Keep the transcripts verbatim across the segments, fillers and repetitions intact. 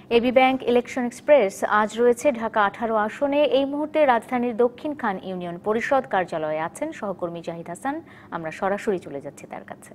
AB bank election express আজ রয়েছে ঢাকা আঠারো আসনে। এই মুহূর্তে রাজধানীর দক্ষিণ খান ইউনিয়ন পরিষদ কার্যালয়ে আছেন সহকর্মী জাহিদ হাসান। আমরা সরাসরি চলে যাচ্ছি তার কাছে।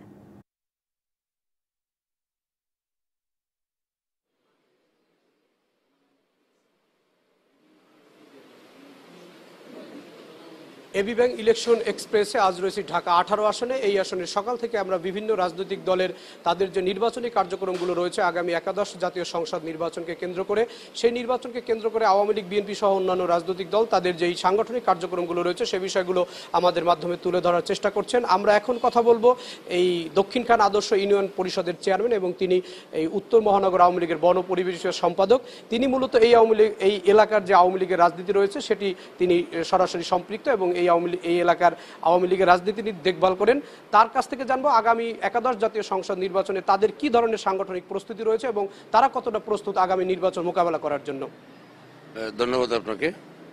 এবি ব্যাংক ইলেকশন এক্সপ্রেসে আজ রয়েছে ঢাকা আঠারো আসনে। এই আসনে সকাল থেকে আমরা বিভিন্ন রাজনৈতিক দলের তাদের যে নির্বাচনী কার্যক্রমগুলো রয়েছে আগামী একাদশ জাতীয় সংসদ নির্বাচনকে কেন্দ্র করে, সেই নির্বাচনকে কেন্দ্র করে আওয়ামী লীগ, বিএনপি সহ অন্যান্য রাজনৈতিক দল তাদের যেই সাংগঠনিক কার্যক্রমগুলো রয়েছে সে বিষয়গুলো আমাদের মাধ্যমে তুলে ধরার চেষ্টা করছেন। আমরা এখন কথা বলবো এই দক্ষিণ খান আদর্শ ইউনিয়ন পরিষদের চেয়ারম্যান এবং তিনি এই উত্তর মহানগর আওয়ামী লীগের বন পরিবেশ সম্পাদক। তিনি মূলত এই আওয়ামী লীগ এই এলাকার যে আওয়ামী লীগের রাজনীতি রয়েছে সেটি তিনি সরাসরি সম্পৃক্ত এবং এই আওয়ামী লীগ এই এলাকার আওয়ামী লীগের রাজনীতি দেখভাল করেন। তার কাছ থেকে জানবো আগামী একাদশ জাতীয় সংসদ নির্বাচনে তাদের কি ধরনের সাংগঠনিক প্রস্তুতি রয়েছে এবং তারা কতটা প্রস্তুত আগামী নির্বাচন মোকাবেলা করার জন্য। ধন্যবাদ আপনাকে।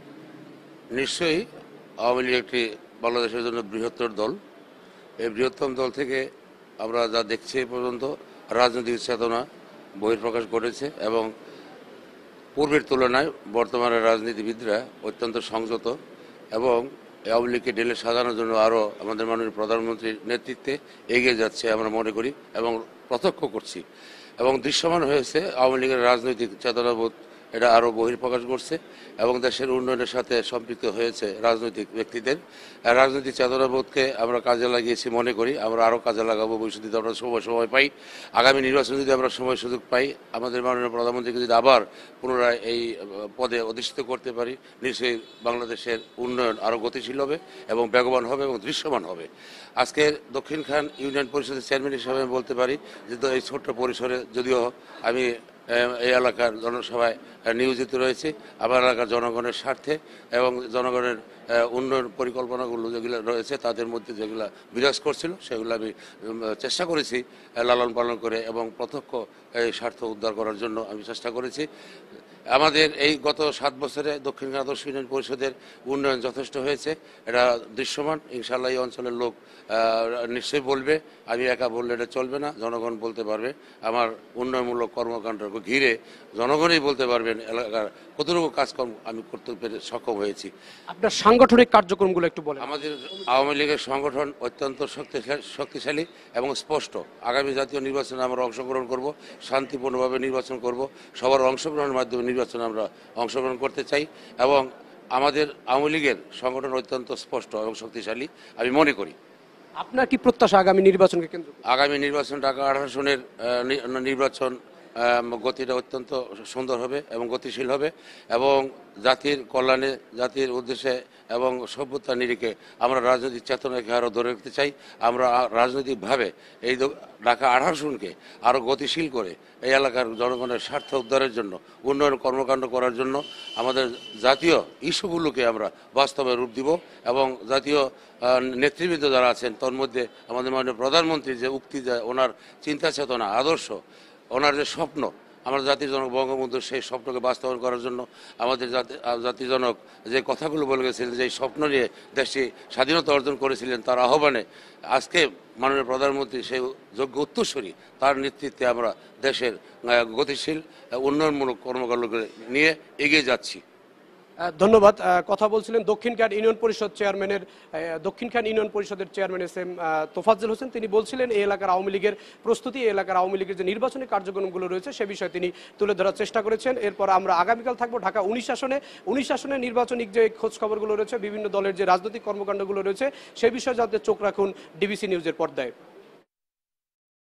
নিশ্চয়ই আওয়ামী লীগ একটি বাংলাদেশের জন্য বৃহত্তর দল। এই বৃহত্তম দল থেকে আমরা যা দেখছি এ পর্যন্ত রাজনৈতিক চেতনা বহিঃপ্রকাশ ঘটেছে এবং পূর্বের তুলনায় বর্তমানে রাজনীতিবিদরা অত্যন্ত সংযত এবং আওয়ামী লীগকে ঢেলে সাজানোর জন্য আরও আমাদের মাননীয় প্রধানমন্ত্রীর নেতৃত্বে এগিয়ে যাচ্ছে আমরা মনে করি এবং প্রত্যক্ষ করছি এবং দৃশ্যমান হয়েছে আওয়ামী লীগের রাজনৈতিক চেতনাবোধ এটা আরও বহিঃপ্রকাশ করছে এবং দেশের উন্নয়নের সাথে সম্পৃক্ত হয়েছে রাজনৈতিক ব্যক্তিদের রাজনৈতিক চেতনাবোধকে আমরা কাজে লাগিয়েছি মনে করি। আমরা আরও কাজে লাগাবো ভবিষ্যতে যদি আমরা সময় সময় পাই, আগামী নির্বাচনে যদি আমরা সময় সুযোগ পাই, আমাদের মাননীয় প্রধানমন্ত্রীকে যদি আবার পুনরায় এই পদে অধিষ্ঠিত করতে পারি, নিশ্চয়ই বাংলাদেশের উন্নয়ন আরও গতিশীল হবে এবং বেগবান হবে এবং দৃশ্যমান হবে। আজকে দক্ষিণ খান ইউনিয়ন পরিষদের চেয়ারম্যান হিসাবে আমি বলতে পারি যে এই ছোট্ট পরিসরে যদিও আমি এই এলাকার জনসভায় নিয়োজিত রয়েছে, আমার এলাকার জনগণের স্বার্থে এবং জনগণের উন্নয়ন পরিকল্পনাগুলো যেগুলো রয়েছে তাদের মধ্যে যেগুলো বিরাজ করছিল সেগুলো আমি চেষ্টা করেছি লালন পালন করে এবং প্রত্যক্ষ এই স্বার্থ উদ্ধার করার জন্য আমি চেষ্টা করেছি। আমাদের এই গত সাত বছরে দক্ষিণ খান আদর্শ ইউনিয়ন পরিষদের উন্নয়ন যথেষ্ট হয়েছে, এটা দৃশ্যমান। ইনশাল্লাহ এই অঞ্চলের লোক নিশ্চয়ই বলবে, আমি একা বললে এটা চলবে না, জনগণ বলতে পারবে। আমার উন্নয়নমূলক কর্মকাণ্ডকে ঘিরে জনগণই বলতে পারবেন এলাকার কতটুকু কাজকর্ম আমি করতে পেরে সক্ষম হয়েছি। আপনার সাংগঠনিক কার্যক্রমগুলো একটু বলেন। আমাদের আওয়ামী লীগের সংগঠন অত্যন্ত শক্তিশালী এবং স্পষ্ট। আগামী জাতীয় নির্বাচনে আমরা অংশগ্রহণ করব, শান্তিপূর্ণভাবে নির্বাচন করব, সবার অংশগ্রহণের মাধ্যমে নির্বাচনে আমরা অংশগ্রহণ করতে চাই এবং আমাদের আওয়ামী লীগের সংগঠন অত্যন্ত স্পষ্ট এবং শক্তিশালী আমি মনে করি। আপনার কি প্রত্যাশা আগামী নির্বাচনকে কেন্দ্র করে? আগামী নির্বাচন ঢাকা আঠারো আসনের নির্বাচন গতিটা অত্যন্ত সুন্দর হবে এবং গতিশীল হবে এবং জাতির কল্যাণে, জাতির উদ্দেশ্যে এবং সভ্যতার নিরিখে আমরা রাজনৈতিক চেতনাকে আরও ধরে রাখতে চাই। আমরা রাজনৈতিকভাবে এই ঢাকা আঠারো আসনকে আরও গতিশীল করে এই এলাকার জনগণের স্বার্থ উদ্ধারের জন্য, উন্নয়ন কর্মকাণ্ড করার জন্য আমাদের জাতীয় ইস্যুগুলোকে আমরা বাস্তবে রূপ দিব এবং জাতীয় নেতৃবৃন্দ যারা আছেন তার মধ্যে আমাদের মাননীয় প্রধানমন্ত্রী যে উক্তি, ওনার চিন্তা চেতনা, আদর্শ, ওনার যে স্বপ্ন, আমরা জাতির জনক বঙ্গবন্ধু সেই স্বপ্নকে বাস্তবায়ন করার জন্য আমাদের জাতির জনক যে কথাগুলো বলে গেছিলেন, যে স্বপ্ন নিয়ে দেশটি স্বাধীনতা অর্জন করেছিলেন, তার আহ্বানে আজকে মাননীয় প্রধানমন্ত্রী সেই যোগ্য উত্তরসূরি, তার নেতৃত্বে আমরা দেশের গতিশীল উন্নয়নমূলক কর্মকাণ্ডকে নিয়ে এগিয়ে যাচ্ছি। ধন্যবাদ। কথা বলছিলেন দক্ষিণ খান ইউনিয়ন পরিষদ চেয়ারম্যানের দক্ষিণ খান ইউনিয়ন পরিষদের chairman S M Tofazzal Hossain. তিনি বলছিলেন এই এলাকার আওয়ামী লীগের প্রস্তুতি, এই এলাকার আওয়ামী লীগের যে নির্বাচনী কার্যক্রমগুলো রয়েছে সে বিষয়ে তিনি তুলে ধরার চেষ্টা করেছেন। এরপর আমরা আগামীকাল থাকবো ঢাকা উনিশ আসনে। উনিশ আসনে নির্বাচনিক যে খোঁজ খবরগুলো রয়েছে, বিভিন্ন দলের যে রাজনৈতিক কর্মকাণ্ডগুলো রয়েছে সে বিষয়ে যাতে চোখ রাখুন ডিবিসি নিউজের পর্দায়।